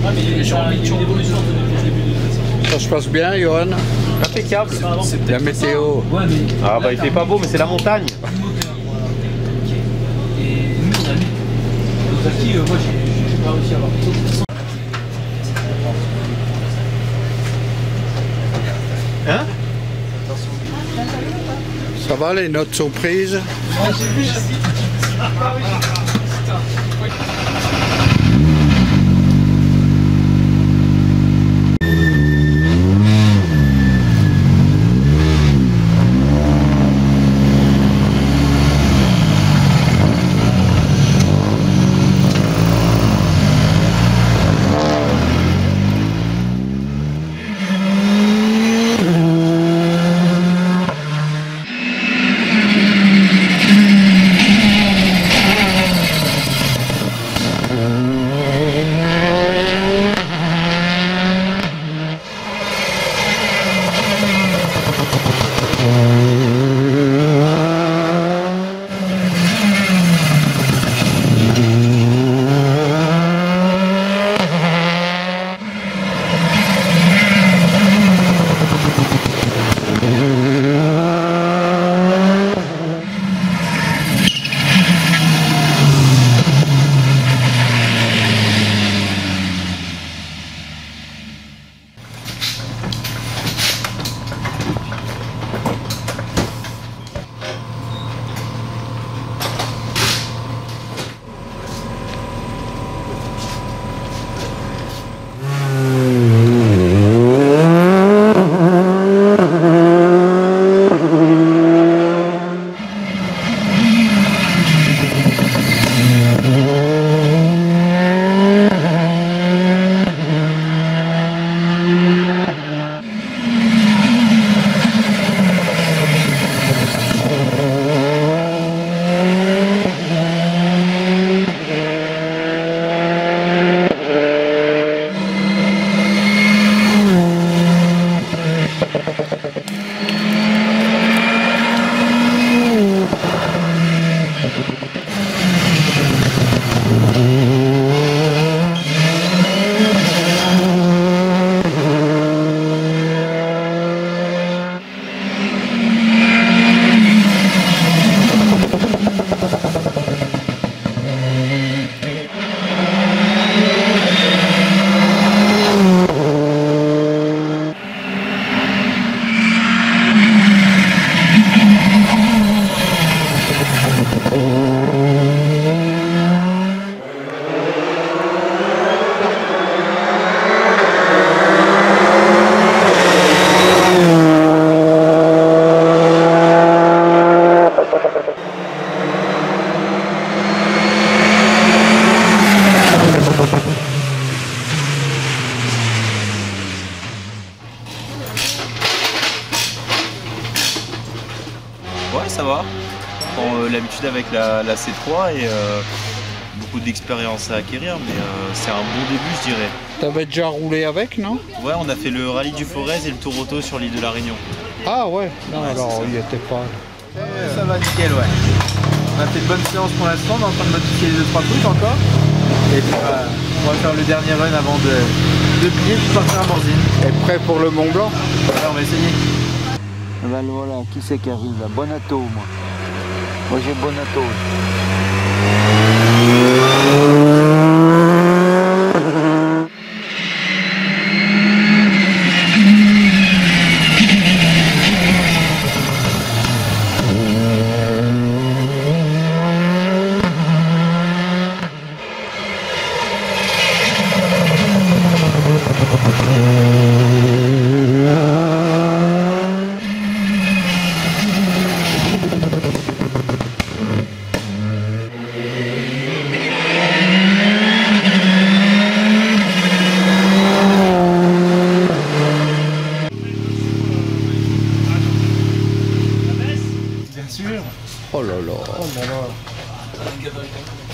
Ça se passe bien, Johan? Impeccable. La météo. Ah bah il fait pas beau mais c'est la montagne. Et nous on a mis nos acquis, moi j'ai pas réussi à avoir. Hein? Ça va, les notes sont prises? Ouais, ça va. On prend l'habitude avec la C3 et beaucoup d'expérience à acquérir, mais c'est un bon début, je dirais. T'avais déjà roulé avec, non? Ouais, on a fait le rallye du Forez et le tour auto sur l'île de la Réunion. Ah ouais? Non, Ouais, alors il n'y était pas. Ça va nickel, ouais. On a fait une bonne séance pour l'instant, on est en train de modifier les 2-3 trucs encore. Et puis on va faire le dernier run avant de plier puis partir à Morzine. Et prêt pour le Mont Blanc? Alors on va essayer. Ben voilà, qui c'est qui arrive là? Bonato, moi. Moi j'ai Bonato. Oh là là. Oh là là.